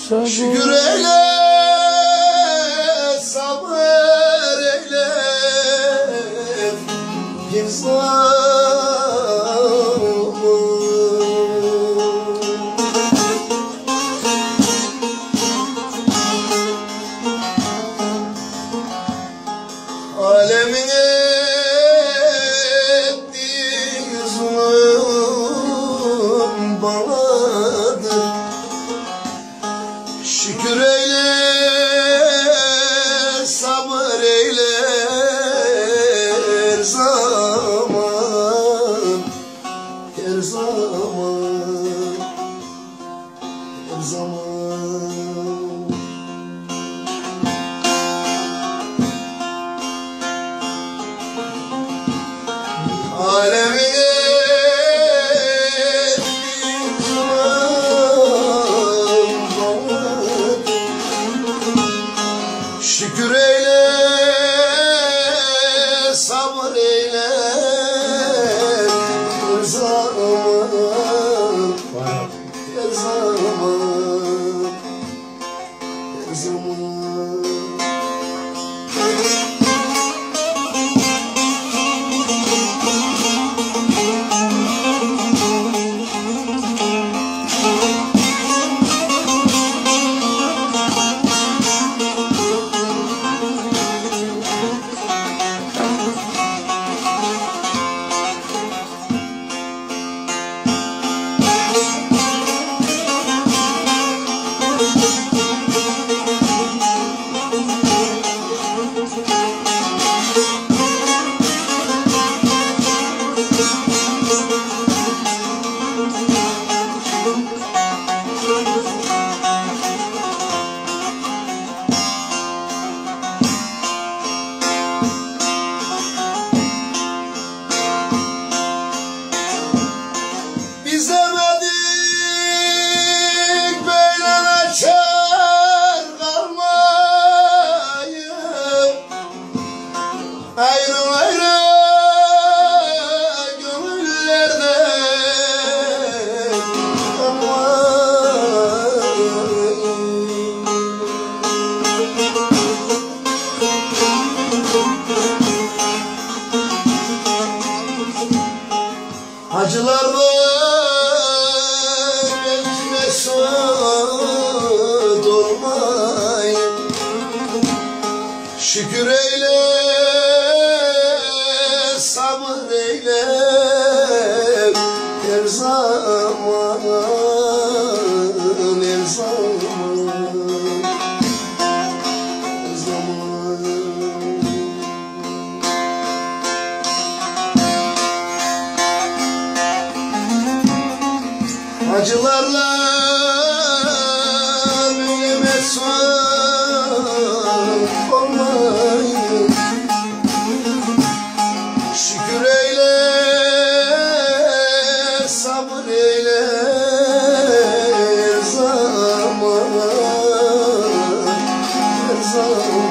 Şükür eyle, sabır eyle bir zaman. Alemin ettiği zulüm banadır. Şükür eyle, sabır eyle her zaman, her zaman, her zaman. Alemin ettiği zulüm banadır. Şükür eyle, sabır eyle her zaman, her zaman, her zaman. İzlemedik böyle açar kalmayı, ayrı ayrı gönüllerden kalmayı. Acılarla mesut olmayın. Şükür eyle, sabır eyle her zaman, her zaman, her zaman. Acılarla mesut olmayın. Şükür eyle, sabır eyle her zaman, her zaman.